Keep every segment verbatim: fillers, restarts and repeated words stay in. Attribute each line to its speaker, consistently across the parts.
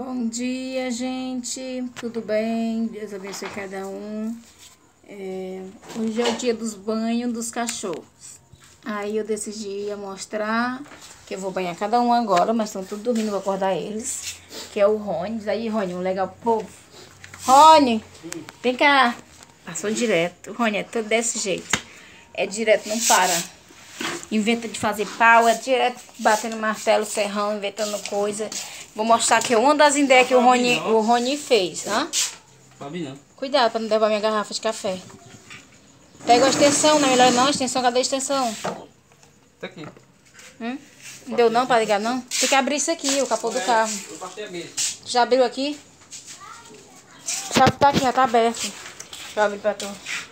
Speaker 1: Bom dia, gente. Tudo bem? Deus abençoe cada um. É, hoje é o dia dos banhos dos cachorros. Aí eu decidi mostrar que eu vou banhar cada um agora, mas estão tudo dormindo, vou acordar eles. Que é o Rony. Diz aí, Rony, um legal povo. Rony, vem cá. Passou direto. O Rony é todo desse jeito. É direto, não para. Inventa de fazer pau, é direto batendo martelo, serrão, inventando coisa. Vou mostrar aqui uma das ideias que o Rony, o Rony fez, tá?
Speaker 2: Não.
Speaker 1: Cuidado pra não derrubar minha garrafa de café. Pega a extensão, não é melhor não? A extensão, cadê a extensão?
Speaker 2: Tá aqui.
Speaker 1: Hum? Não deu não pra ligar não? Tem que abrir isso aqui, o capô do carro.
Speaker 2: Eu passei a mesa.
Speaker 1: Já abriu aqui? A chave tá aqui, já tá aberto. Deixa eu abrir pra tu.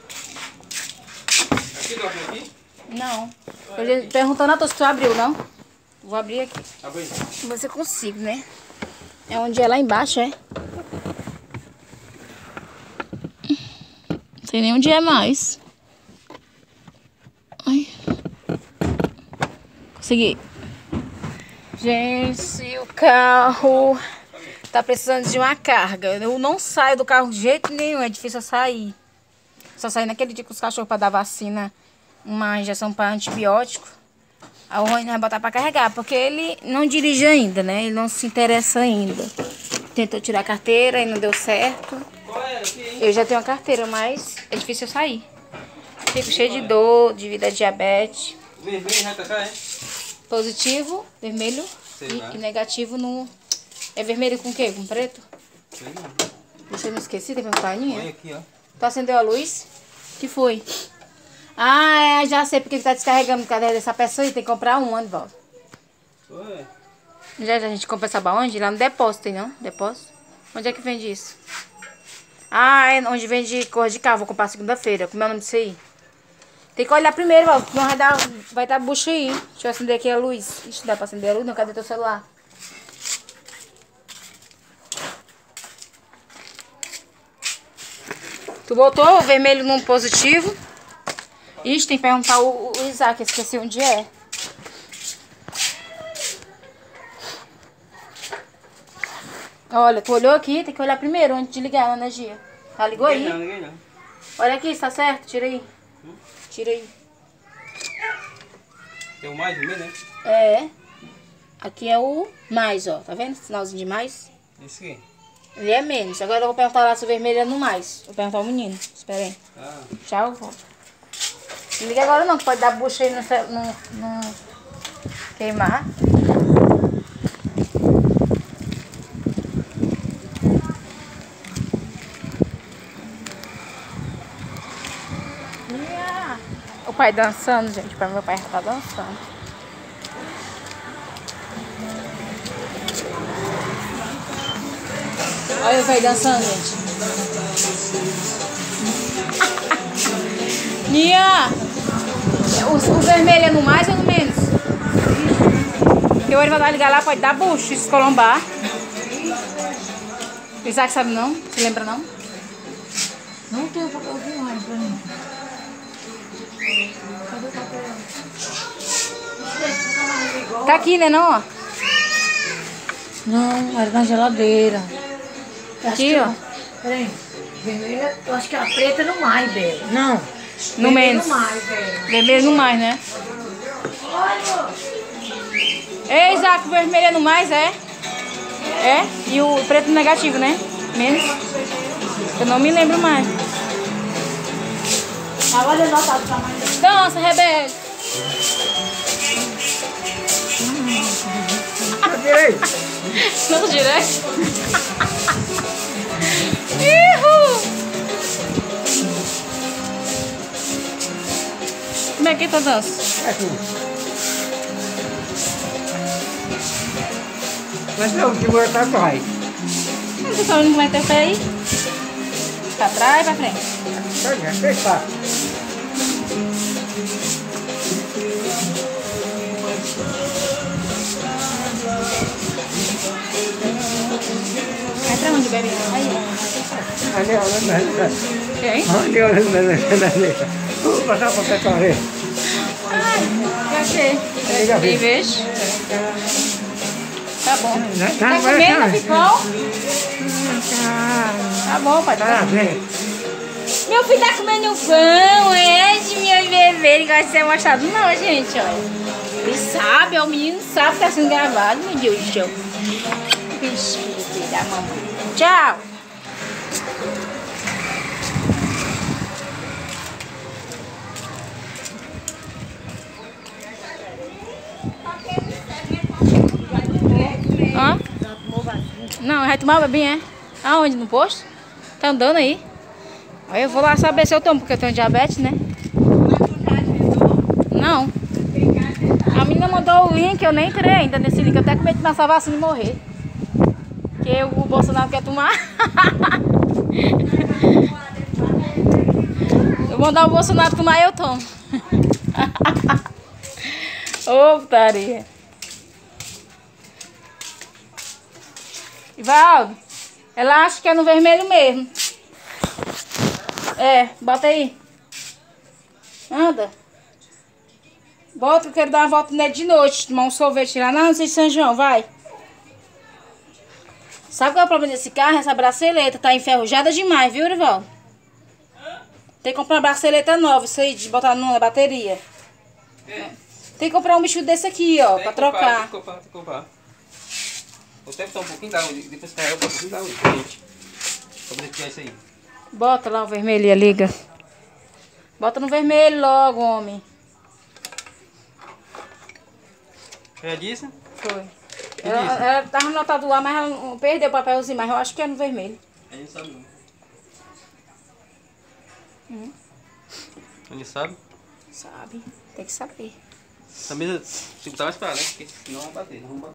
Speaker 2: Aqui, não abriu aqui?
Speaker 1: Não. Eu perguntando a tu se tu abriu, não? Vou abrir aqui.
Speaker 2: Abriu.
Speaker 1: Você consigo, né? É onde é lá embaixo, é? Não sei nem onde é mais. Ai. Consegui. Gente, o carro tá precisando de uma carga. Eu não saio do carro de jeito nenhum, é difícil eu sair. Só saí naquele dia com os cachorros pra dar vacina, uma injeção para antibiótico. Aí o Rony vai botar pra carregar, porque ele não dirige ainda, né? Ele não se interessa ainda. Tentou tirar a carteira e não deu certo. Eu já tenho a carteira, mas é difícil eu sair. Fico cheio de dor, devido a diabetes.
Speaker 2: Vermelho já tá cá, é?
Speaker 1: Positivo, vermelho e, e negativo no... É vermelho com o quê? Com preto?
Speaker 2: Sei não.
Speaker 1: Deixa eu não esqueci, tem uma paninha.
Speaker 2: Olha aqui, ó.
Speaker 1: Tu acendeu a luz? Que foi? Ah, é, já sei porque ele tá descarregando. Cadê dessa peça aí? Tem que comprar um, Anivaldo.
Speaker 2: Ué.
Speaker 1: Já, já a gente compra essa onde? Lá no depósito, tem não? Depósito? Onde é que vende isso? Ah, é onde vende cor de carro. Vou comprar segunda-feira. Como é o nome disso aí? Tem que olhar primeiro, Valdo. Não vai dar, vai dar bucha aí. Deixa eu acender aqui a luz. Ixi, dá pra acender a luz? Não, cadê teu celular? Tu botou o vermelho no positivo? Ixi, tem que perguntar o, o Isaac, esqueci onde é. Olha, tu olhou aqui, tem que olhar primeiro antes de ligar a energia. Tá, ligou aí?
Speaker 2: Não, ninguém não.
Speaker 1: Olha aqui, está certo? Tira aí.
Speaker 2: Hum?
Speaker 1: Tira aí.
Speaker 2: Tem o mais no meio, né?
Speaker 1: É. Aqui é o mais, ó. Tá vendo? Sinalzinho de mais.
Speaker 2: Esse aqui.
Speaker 1: Ele é menos. Agora eu vou perguntar lá se o vermelho é no mais. Vou perguntar ao menino. Espera aí.
Speaker 2: Ah.
Speaker 1: Tchau, volto. Não liga agora não, que pode dar bucha aí no, no, no queimar. Yeah. O pai dançando, gente. O pai, meu pai já tá dançando. Olha o pai dançando, gente. Nia! O, o vermelho é no mais ou no menos? Porque o ele vai ligar lá, pode dar bucho, escolombar. O Isaac sabe não? Você lembra não?
Speaker 3: Não tem o papelzinho mais pra mim. Cadê o papel?
Speaker 1: Tá aqui, né não, ó?
Speaker 3: Não, era na geladeira. Eu
Speaker 1: Aqui,
Speaker 3: acho
Speaker 1: ó.
Speaker 3: que- Peraí. Vermelha, eu acho que a preta é no mais, Bela. Não.
Speaker 1: No menos.
Speaker 3: No mais, Bela.
Speaker 1: Vermelho no mais, né? Ei, Isaac, o vermelho é no mais, é? É? E o preto no negativo, né? Menos. Eu não me lembro mais.
Speaker 3: Agora eu notado pra mais.
Speaker 1: Dança, rebelde. Dança direto. Ihu! Como é que tá a dança?
Speaker 2: É tudo. Mas não, que vou estar atrás.
Speaker 1: Não tô sabendo como é que tá o pé aí? Pra trás e pra frente.
Speaker 2: Olha, fechar.
Speaker 1: Vai pra onde, bebê? Aí.
Speaker 2: Ali, olha, olha.
Speaker 1: Quem?
Speaker 2: Ali, olha, olha. Vou passar para o pessoal ver.
Speaker 1: Ai, já sei.
Speaker 2: Liga a
Speaker 1: Tem
Speaker 2: vez.
Speaker 1: vez? Tá bom.
Speaker 2: Tá,
Speaker 1: Tá
Speaker 2: vai,
Speaker 1: comendo,
Speaker 2: vai.
Speaker 1: Ficou? Tá bom, pai.
Speaker 2: Tá, vem.
Speaker 1: Meu filho tá comendo pão, é de minha bebê. Ele gosta de ser mostrado. Não, gente, olha. Ele sabe, é o menino sabe que tá sendo gravado, meu Deus do céu. Bichinho filho da mamãe. Tchau. Hã? Não, vai tomar bem, é? Aonde? No posto? Tá andando aí? Aí eu vou lá saber se eu tomo, porque eu tenho diabetes, né? Não. A menina mandou o link, eu nem entrei ainda nesse link. Eu até com medo de passar a vacina e morrer. Porque o Bolsonaro quer tomar. Eu vou mandar o Bolsonaro tomar e eu tomo. Ô, putaria. Ivaldo, ela acha que é no vermelho mesmo. É, bota aí. Anda. Bota, eu quero dar uma volta nele de noite. Tomar um sorvete lá na São João, vai. Sabe qual é o problema desse carro? Essa braceleta tá enferrujada demais, viu, Rivaldo? Tem que comprar uma braceleta nova, isso aí, de botar na bateria. É. Tem que comprar um bicho desse aqui, ó, tem pra trocar. Comprar, tem que comprar, tem que comprar.
Speaker 4: Vou até botar um pouquinho da onde, depois carregar um pouquinho da onde, gente. Pra poder tirar isso aí.
Speaker 1: Bota lá o vermelho, liga. Bota no vermelho logo, homem.
Speaker 4: É disso?
Speaker 1: Foi. Ela, ela tava anotado lá, mas ela não perdeu o papelzinho, mas eu acho que é no vermelho.
Speaker 4: A gente sabe não.
Speaker 1: Hum.
Speaker 4: A gente sabe?
Speaker 1: Sabe, tem que saber.
Speaker 4: Essa mesa, se botar mais pra lá, né? Porque senão vai bater, não vamos bater.